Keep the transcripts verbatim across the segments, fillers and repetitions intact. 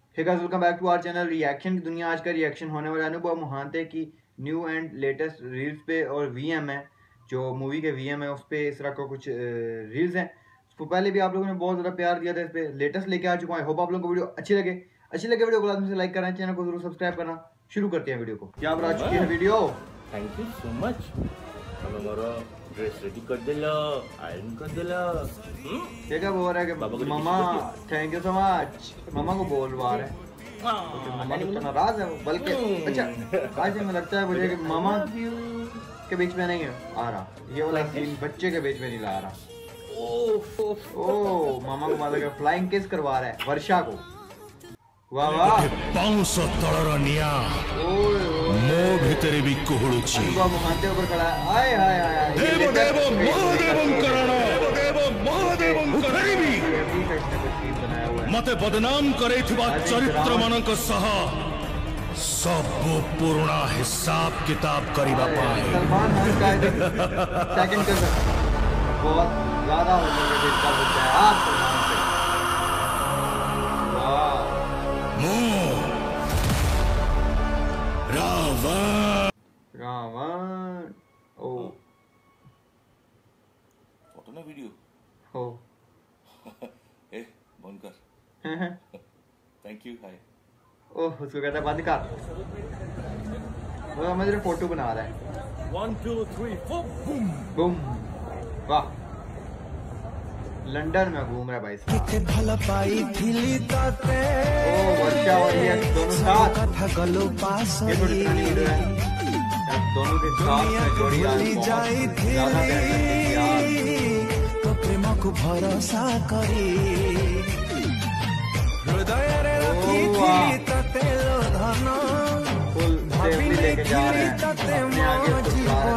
Hey guys, welcome back to our channel reaction की दुनिया। आज का रिएक्शन होने वाला है अनुभव मोहांते की न्यू एंड लेटेस्ट रील्स पे और वीएम है, जो मूवी के वीएम है उस पे इस तरह का कुछ रील्स हैं। उसको पहले भी आप लोगों ने बहुत ज़्यादा प्यार दिया था, इस पे लेटेस्ट लेके आ चुका हूँ। होप आप लोगों को वीडियो अच्छी लगे अच्छी लगे वीडियो को लाजमी से लाइक करना, चैनल को जरूर सब्सक्राइब करना। शुरू करते हैं वीडियो को। यहाँ पर आ चुकी है video. Thank you so much. हमारा ड्रेस रेडी कर देला, आयरन कर देला। ये क्या बोल रहा है कि मामा थैंक यू सो मच, मामा को बोल रहा है। मामा तो नाराज है वो, बल्कि अच्छा आज में लगता है मुझे कि मामा के बीच में नहीं है आ रहा, ये वाला सीन बच्चे के बीच में नहीं ला रहा। ओ मामा को मतलब फ्लाइंग किस करवा रहा है वर्षा को। वाह वाह, पांच तलर निया मो भितरे भी कुहुळुची। अनुभव मोहांते ऊपर खड़ा है। आय हाय हाय, देव देव महादेवं करण, देव देव महादेवं करिबी मते बदनाम करैथिबा चरित्र मानक सह सब पुराना हिसाब किताब करिबा पाए। सलमान खान का सेकंड कर बहुत ज्यादा हो गया जिसका बच्चा है आप सलमान से। वाह रावण रावण ओ फोटो ना वीडियो हो ए बंद कर। Thank you hi. ओह उसको कहता है बंद कर, वो हमें तेरे फोटो बना रहा है। One two three four boom boom. वाह, लंदन में घूम रहा है भाई साहब। ओ वर्षा और ये दोनों साथ, ये थोड़ी पुरानी वीडियो है, दोनों के साथ में जोड़ी आज बहुत ज्यादा तो प्रेम को भरोसा करी हृदय रे रखी थी तते लो धन फुल सेफली लेके जा रहे हैं अपने आगे कुछ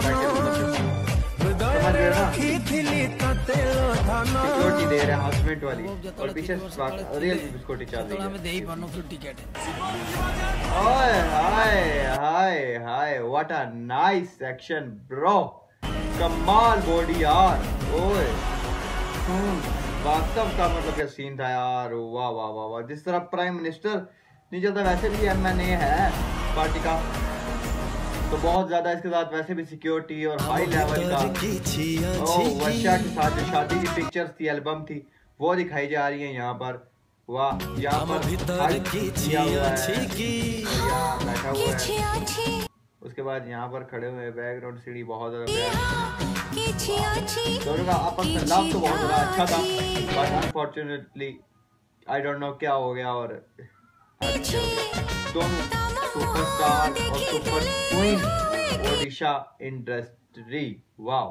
हृदय रखी थी तते लो धन सिक्योरिटी दे रहे हैं हस्बैंड वाली, और पीछे रियल सिक्योरिटी चल रही है। हमें दे ही बनो फिर ticket hi hi hi hi, what a nice action bro, कमाल बॉडी यार। ओए वास्तव का मतलब क्या सीन था यार। वाह वाह वाह वाह, जिस तरह प्राइम मिनिस्टर नहीं चलता वैसे भी एमएनए है पार्टी का, तो बहुत ज्यादा इसके साथ वैसे भी सिक्योरिटी और हाई लेवल का। ओ वर्षा के साथ जो शादी की पिक्चर्स थी, एल्बम थी, वो दिखाई जा रही है यहाँ पर। वाह, यहाँ पर किया हुआ है, बैठा हुआ है। उसके बाद यहाँ पर खड़े हुए बैकग्राउंड सीढ़ी बहुत ज्यादा, दोनों का आपस में लव तो बहुत ज्यादा अच्छा था, but unfortunately I don't know क्या हो गया। और दोनों सुपरस्टार और super queen Odisha industry. Wow,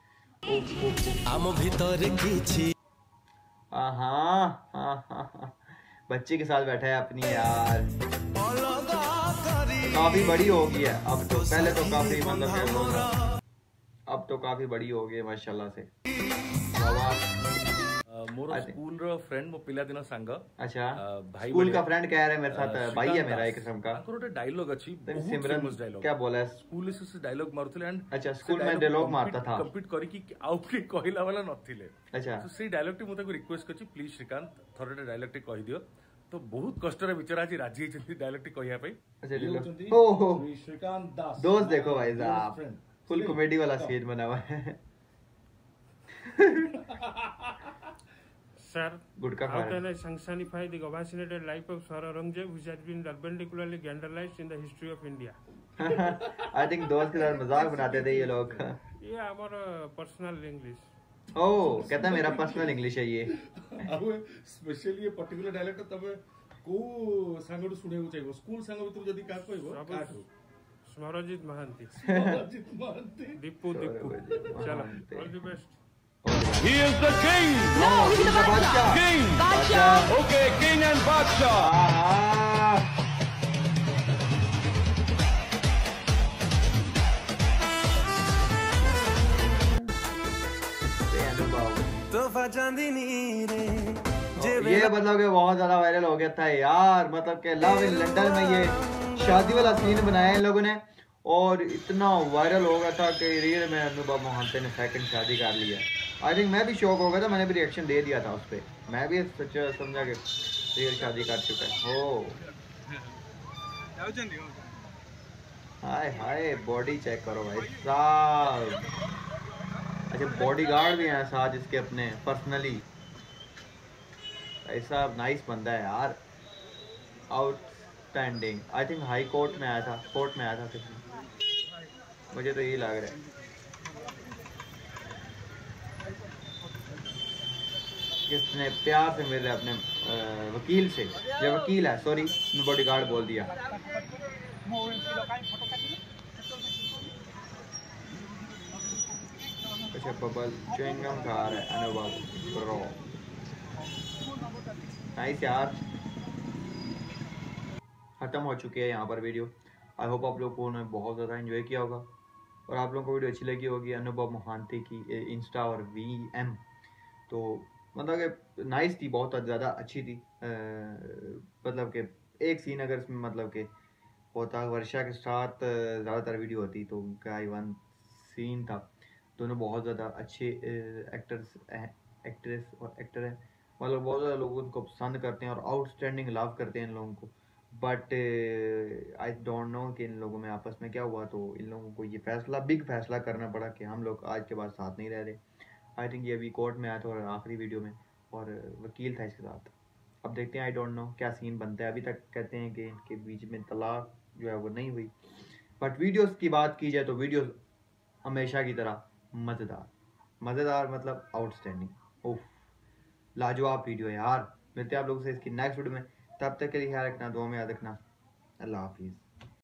हाँ हाँ, बच्चे के साथ बैठा है अपनी यार, काफी बड़ी हो गई है अब तो, पहले तो काफी मतलब अब तो काफी बड़ी हो गई है माशाल्लाह से। मोर स्कूल रो फ्रेंड मो पिला दिन सांग। अच्छा भाई स्कूल का फ्रेंड कह रहे हैं मेरे साथ, भाई है मेरा एक किस्म का। गोटे डायलॉग अछि, सिमरन डायलॉग क्या बोला है स्कूल से डायलॉग मारथले एंड अच्छा स्कूल में डायलॉग मारता था, कंप्लीट करी कि आउ के कहला वाला नथिले। अच्छा तो से डायलॉग टी मते को रिक्वेस्ट करछि, प्लीज श्रीकांत थोरटे डायलॉग टी कहि दियो। तो बहुत कष्ट रे विचार आज राजी है डायलॉग टी कहिया पे। अच्छा ओ हो श्रीकांत दास दोस्त देखो भाई साहब, फुल कॉमेडी वाला सीन बना हुआ है। Sir, गुटका how खा can रहे I sanctionify the vaccinated life of Sir Aurangzeb, which has been perpendicularly scandalized in the history of India? I think दोस्त के साथ मजाक बनाते थे ये लोग। ये हमारा पर्सनल इंग्लिश। ओ कहता है मेरा पर्सनल इंग्लिश है ये। अब स्पेशली ये पर्टिकुलर डायलेक्ट तबे को सांगडू सुनेउ चाहिबो, स्कूल सांग भीतर जदी का कहबो काटो स्मरजित महांती, स्मरजित महांती, दीपू दीपू। चलो all the best. He is the king. No, he's the बादशाह। King. बादशाह। Okay, king and बादशाह। तोहफा चांदनी रे ये मतलब कि बहुत ज्यादा वायरल हो गया था यार, मतलब कि लव इन लंदन में ये शादी वाला सीन बनाया इन लोगों ने, और इतना वायरल हो गया था कि रियल में अनुभव मोहांते ने सेकंड शादी कर लिया। आई थिंक मैं भी शौक हो गया था, मैंने भी रिएक्शन दे दिया था उस पर। मैं भी सोचा समझा कि रियल शादी कर चुका है। हो हाय हाय बॉडी चेक करो भाई साहब। अच्छा बॉडीगार्ड भी हैं साथ इसके अपने पर्सनली। ऐसा नाइस बंदा है यार, outstanding. I think high court में आया था, कोर्ट में आया था किसी, मुझे तो यही लग रहा है। किसने प्यार से मिल रहा है अपने वकील से, या वकील है सॉरी, मैं बॉडीगार्ड बोल दिया। अच्छा बबल च्युइंगम खा रहा है अनुभव ब्रो, नाइस यार। खत्म हो चुकी है यहाँ पर वीडियो। आई होप आप लोगों ने बहुत ज़्यादा एंजॉय किया होगा और आप लोगों को वीडियो अच्छी लगी होगी। अनुभव मोहांती की इंस्टा और वी एम, तो मतलब कि नाइस थी, बहुत ज़्यादा अच्छी थी। आ, मतलब कि एक सीन अगर इसमें मतलब कि होता वर्षा के साथ ज़्यादातर वीडियो होती तो उनका ही वन सीन था। दोनों बहुत ज़्यादा अच्छे एक्टर्स एक्ट्रेस और एक्टर हैं, मतलब बहुत ज़्यादा लोग उनको पसंद करते हैं और आउटस्टैंडिंग लव करते हैं इन लोगों को। बट आई डोंट नो कि इन लोगों में आपस में क्या हुआ, तो इन लोगों को ये फैसला बिग फैसला करना पड़ा कि हम लोग आज के बाद साथ नहीं रह रहे। आई थिंक ये अभी कोर्ट में आया था और आखिरी वीडियो में, और वकील था इसके साथ। अब देखते हैं, आई डोंट नो क्या सीन बनता है। अभी तक कहते हैं कि इनके बीच में तलाक जो है वो नहीं हुई, बट वीडियोस की बात की जाए तो वीडियोस हमेशा की तरह मज़ेदार मज़ेदार मतलब आउटस्टैंडिंग। ओह लाजवाब वीडियो यार। मिलते हैं आप लोगों से इसकी नेक्स्ट वीडियो में, तब तक के लिए ख्याल रखना, दुआ में याद रखना। अल्लाह हाफिज़।